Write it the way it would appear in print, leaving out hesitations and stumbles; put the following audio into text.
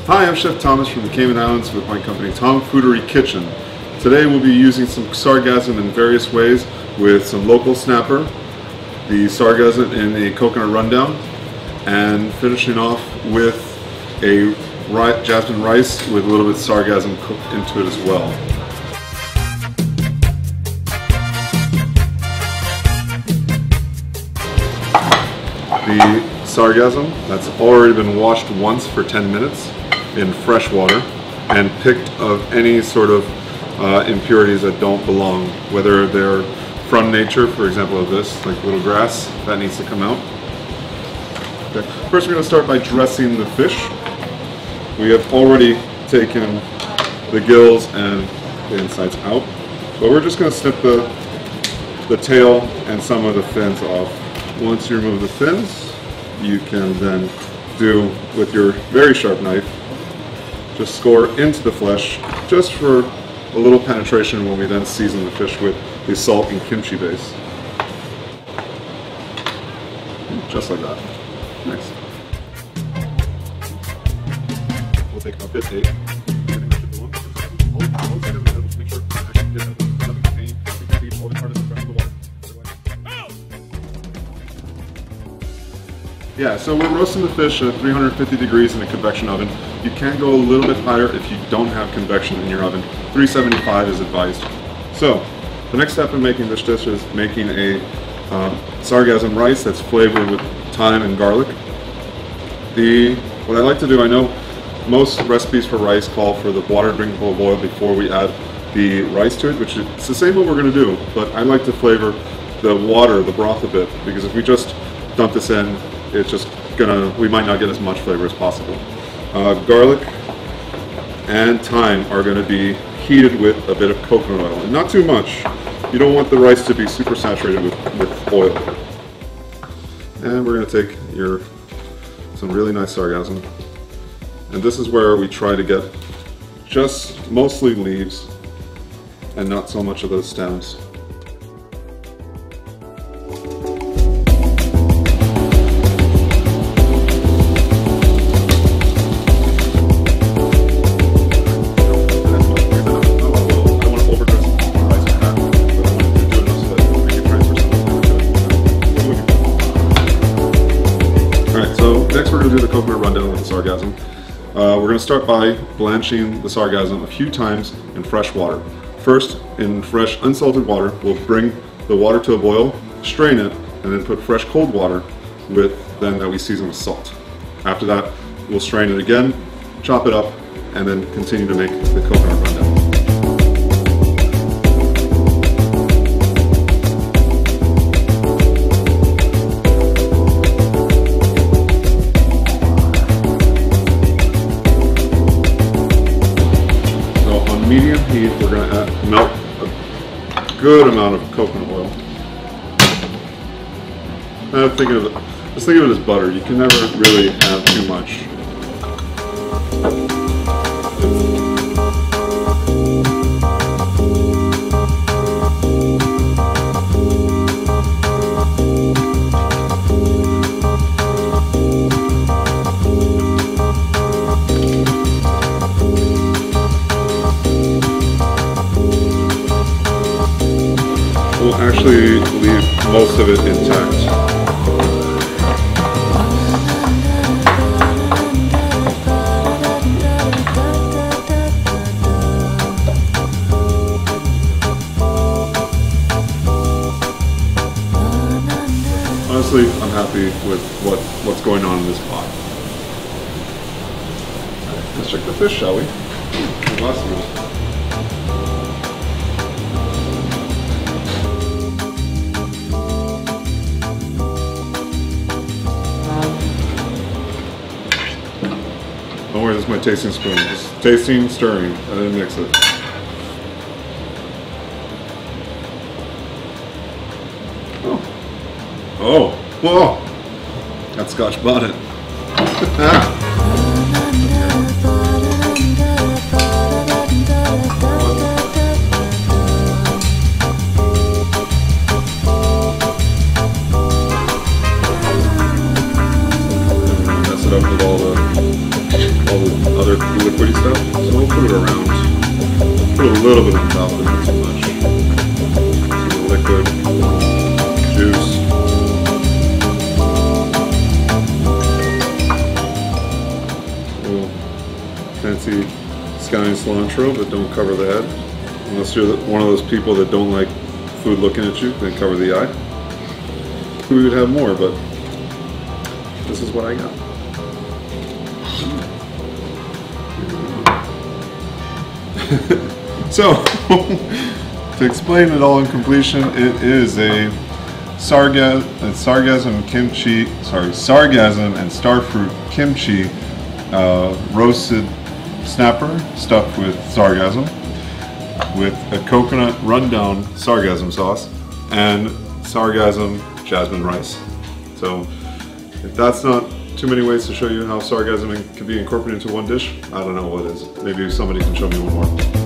Hi, I'm Chef Thomas from the Cayman Islands with my company Tom Foodery Kitchen. Today we'll be using some sargassum in various ways with some local snapper, the sargassum in a coconut rundown, and finishing off with a jasmine rice with a little bit of sargassum cooked into it as well. The sargassum that's already been washed once for 10 minutes in fresh water and picked of any sort of impurities that don't belong, whether they're from nature, for example of this, like little grass, that needs to come out. Okay. First we're going to start by dressing the fish. We have already taken the gills and the insides out, but we're just going to snip the tail and some of the fins off. Once you remove the fins, you can then do with your very sharp knife, just score into the flesh just for a little penetration when we then season the fish with the salt and kimchi base. Just like that. Nice. We'll take about 58. Yeah, so we're roasting the fish at 350 degrees in a convection oven. You can go a little bit higher if you don't have convection in your oven. 375 is advised. So, the next step in making this dish is making a sargassum rice that's flavored with thyme and garlic. What I like to do, I know most recipes for rice call for the water drinkable boil before we add the rice to it, which is the same what we're going to do, but I like to flavor the water, the broth a bit, because if we just dump this in, it's just we might not get as much flavor as possible. Garlic and thyme are going to be heated with a bit of coconut oil, and not too much. You don't want the rice to be super saturated with oil. And we're going to take some really nice sargassum, and this is where we try to get just mostly leaves and not so much of those stems. Next we're going to do the coconut rundown with the sargassum. We're going to start by blanching the sargassum a few times in fresh water. First, in fresh unsalted water, we'll bring the water to a boil, strain it, and then put fresh cold water that we season with salt. After that, we'll strain it again, chop it up, and then continue to make the coconut rundown. Medium heat, we're going to melt a good amount of coconut oil. Just think of it as butter. You can never really have too much. We'll actually leave most of it intact. Honestly, I'm happy with what's going on in this pot. Right, let's check the fish, shall we? Don't worry, this is my tasting spoon. Just tasting, stirring, and then mix it. Oh, whoa! Got Scotch bonnet. it up with all the other liquidy stuff. So we'll put it around. Put a little bit on top, but not too much. So the liquid, juice. A little fancy scallion cilantro, but don't cover the head. Unless you're one of those people that don't like food looking at you, then cover the eye. We would have more, but this is what I got. So, to explain it all in completion, it is a sargassum and starfruit kimchi roasted snapper stuffed with sargassum, with a coconut rundown sargassum sauce and sargassum jasmine rice. So if that's not too many ways to show you how sargassum can be incorporated into one dish, I don't know what is. Maybe somebody can show me one more.